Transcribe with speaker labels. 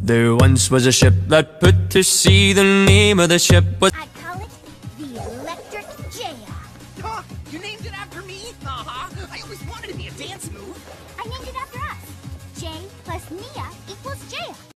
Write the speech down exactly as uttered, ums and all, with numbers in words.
Speaker 1: There once was a ship that put to sea. The name of the ship was...
Speaker 2: I call it the Electric Jaya.
Speaker 3: Huh, you named it after me? Uh-huh. I always wanted to be a dance move.
Speaker 2: I named it after us. J plus Nia equals Jaya.